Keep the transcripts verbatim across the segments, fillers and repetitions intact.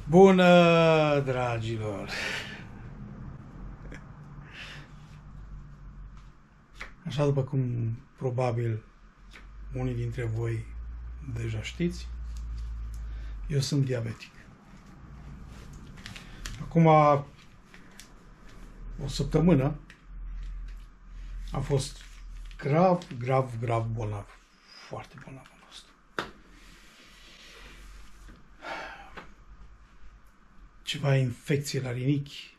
Bună, dragilor! Așa după cum probabil unii dintre voi deja știți, eu sunt diabetic. Acum o săptămână am fost grav, grav, grav bolnav. Foarte bolnav am fost. Ceva infecție la rinichi.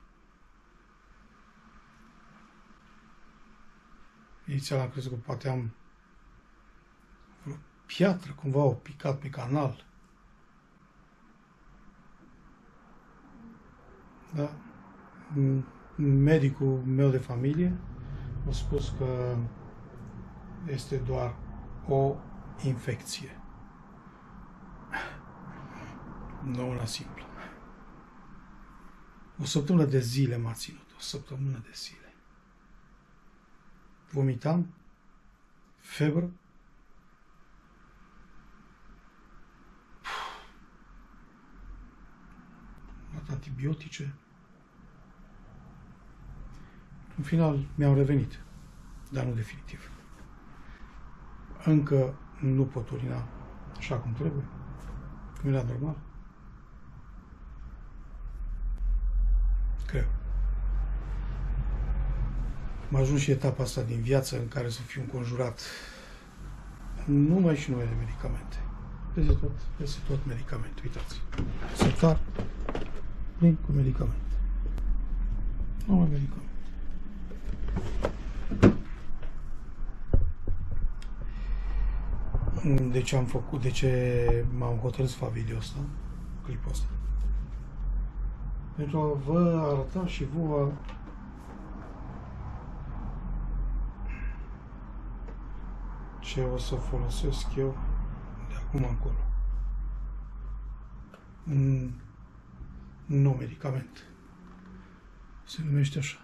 Inițial am crezut că poate am vreo piatră, cumva o picat pe canal. Da? Medicul meu de familie a spus că este doar o infecție. Nu una simplă. O săptămână de zile m-a ținut. O săptămână de zile. Vomitam, febră, am luat antibiotice. În final mi-am revenit, dar nu definitiv. Încă nu pot urina așa cum trebuie, cum era normal. Greu. Am ajuns și etapa asta din viață în care să fiu înconjurat numai și numai de medicamente. Peste tot, peste tot medicamente. Uitați. Sertar plin cu medicamente. Numai medicamente. De ce am făcut, de ce m-am hotărât să fac video ăsta, clipul ăsta? Pentru a vă arăta și vouă ce o să folosesc eu de acum încolo. Un nou medicament. Se numește așa.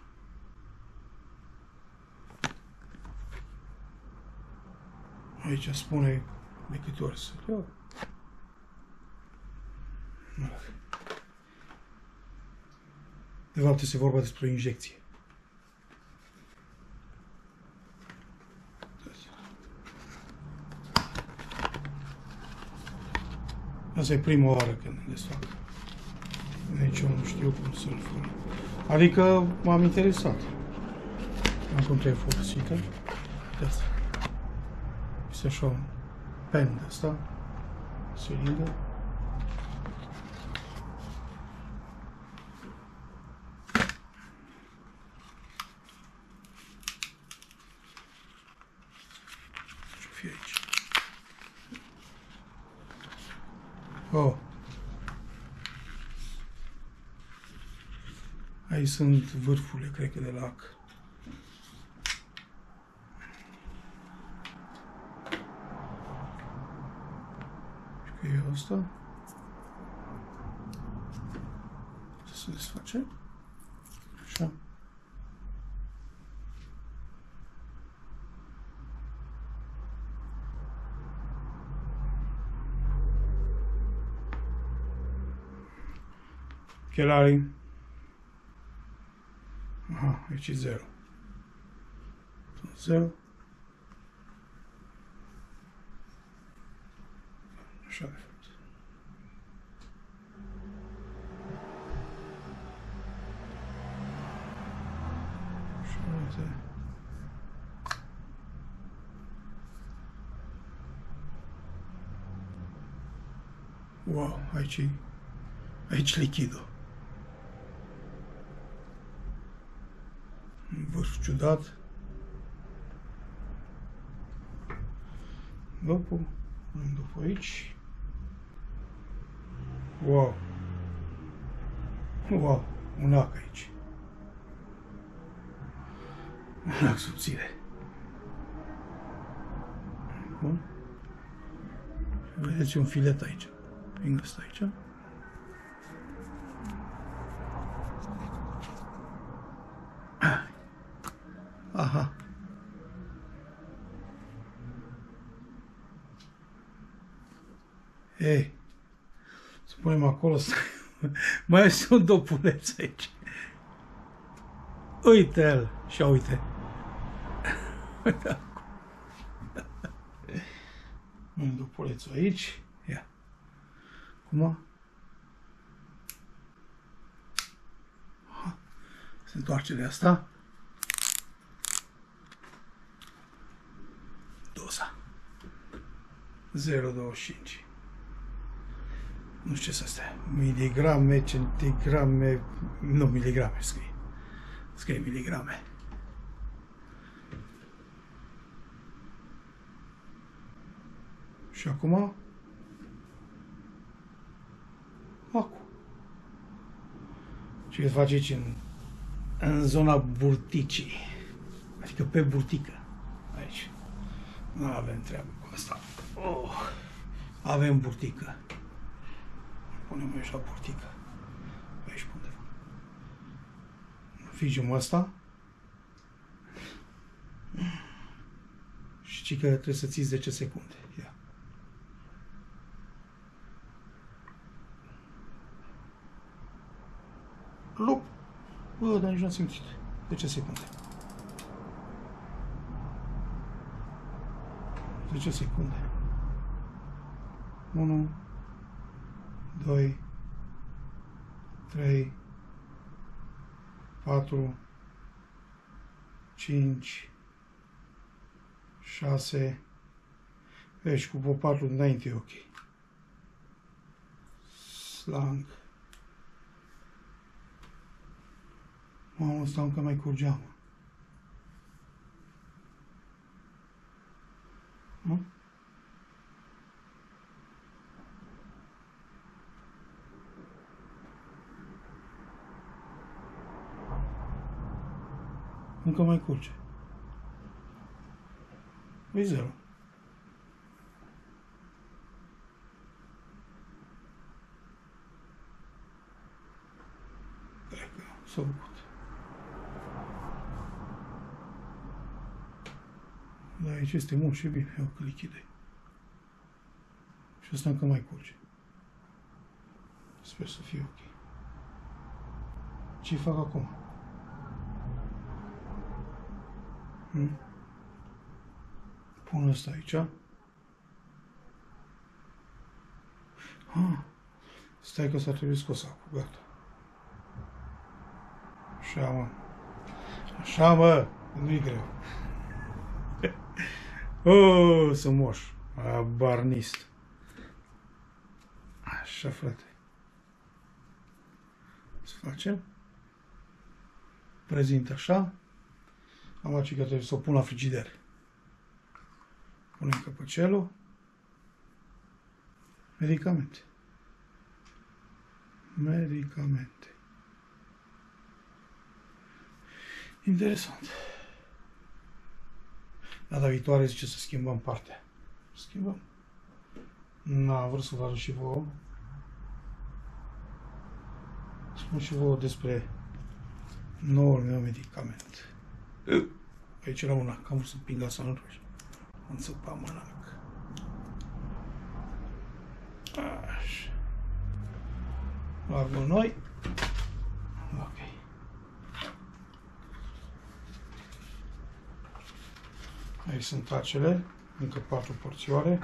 Aici spune de câte ori să le iau. De fapt, este vorba despre o injecție. Asta e prima oară când le fac. Nici eu nu știu cum să-l fac. Adică m-am interesat. Am cum trebuie folosită. De asta. Este așa un pen de asta. Siringă. Ce-o fi aici? Oh. Aici sunt vârfurile, cred că de lac. Și că e asta. Se desface. Așa. Chelarii. Aha, aici e zero. zero. Așa de fapt. Așa de... Wow, aici e... Aici lichidul. Un vârf ciudat. După, după aici. Wow. Wow, un lac aici. Un lac subțire. Bun. Vedeți un filet aici. Prin ăsta aici. Aha. Ei, să punem acolo să Mai este un dopuleț aici. Uite-l. Și uite. Un dopuleț aici. Ia. Cum? Se întoarce de asta. Doza. zero virgulă douăzeci și cinci. Nu știu ce să stea. Miligrame, centigrame... Nu, miligrame scrie. Scrie miligrame. Și acum... Acum. Și îl face aici în, în zona burticii. Adică pe burtică. Aici. Nu avem treabă cu asta. Oh. Avem burtică. Punem aici la burtică. Aici pe undeva. Figem asta. Și ci că trebuie să ții zece secunde. Ia. Lup! Bă, dar nici n-am simțit. zece secunde. zece secunde. unu, doi, trei, patru, cinci, șase. Vezi, cu popatul înainte e ok. Slang. Mamă, ăsta încă mai curgea, mă. Nu? Încă mai curge. E zero. Cred că s-a făcut. Dar aici este mult și bine. Iau că lichide. Și ăsta încă mai curge. Sper să fie ok. Ce fac acum? Hmm? Pun ăsta aici. Ah. Stai că s-ar trebui scos acum. Gata. Așa, mă. Așa, mă. Nu-i greu. Oh, sunt moș. Barnist. Așa, frate. Să facem. Prezint așa. Am luat și că trebuie să o pun la frigider. Punem căpăcelul. Medicamente. Medicamente. Interesant. Data viitoare zice să schimbăm partea. Schimbăm. N-am vrut să vă arăt și vouă. Spun și vouă despre noul meu medicament. Aici era una, că am vrut să împing asta în roșu. Am țăpat mănânc. Așa. La gunoi. Ok. Aici sunt acele, încă patru porțioare.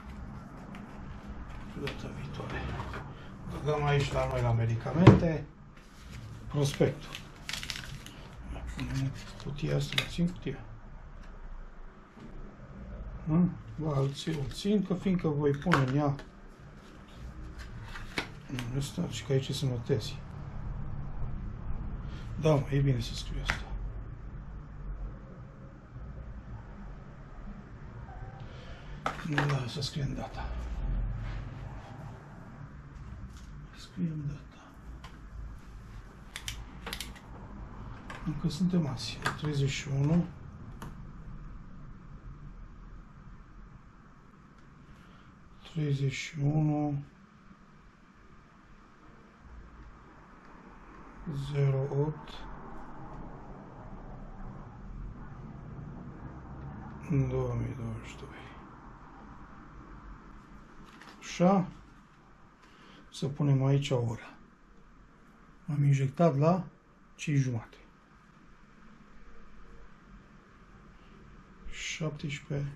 Și data viitoare. Băgăm aici la noi la medicamente prospectul. Punem cutia asta, la țin cutia. Bă, îl țin, îl țin, că fiindcă voi pune în ea ăsta și că aici să notezi. Da, mă, e bine să scriu asta. Da, să scriem data. Scriem data. Încă suntem azi. treizeci și unu. treizeci și unu. zero opt. două mii douăzeci și doi. Așa. Să punem aici ora. M-am injectat la cinci jumate. șaptesprezece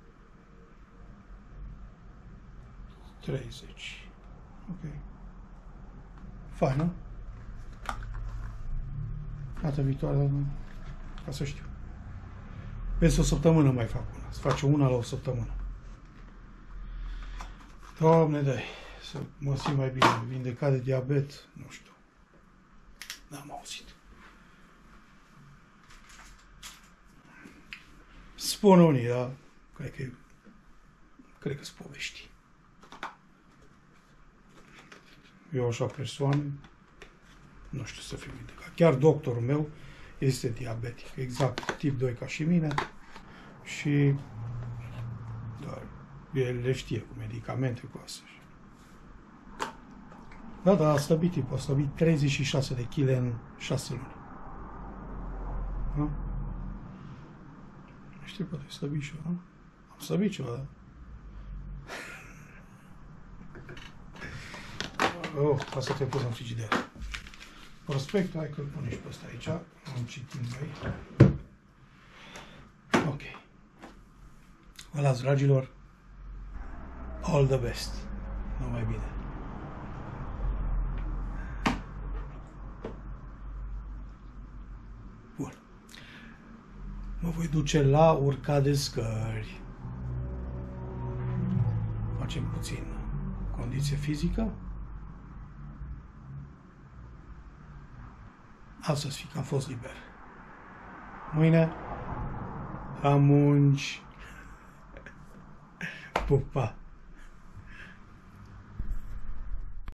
treizeci. Ok. Fain, nu? Data viitoare, ca să știu. Peste o săptămână mai fac una. Se face una la o săptămână. Doamne, dai, să mă simt mai bine. Vindecat de diabet, nu știu. N-am auzit. Spun unii, dar cred că cred că sunt povești. Eu așa persoană, nu știu să fiu vindecat. Chiar doctorul meu este diabetic, exact tip doi ca și mine și dar el le știe cu medicamente, cu asta. Da, da, a slăbit tipul, a slăbit treizeci și șase de kilograme în șase luni. Da? Știu, poate slăbit și eu, da? Am slăbit ceva, da? Oh, asta te pus în frigider. Prospectul, hai că-l pune și pe ăsta aici. Am citit noi. Ok. Vă las, dragilor. All the best. Numai bine. Bun. Mă voi duce la urcat de scări. Facem puțin condiție fizică. Astăzi fi că am fost liber. Mâine la munci. Pupa!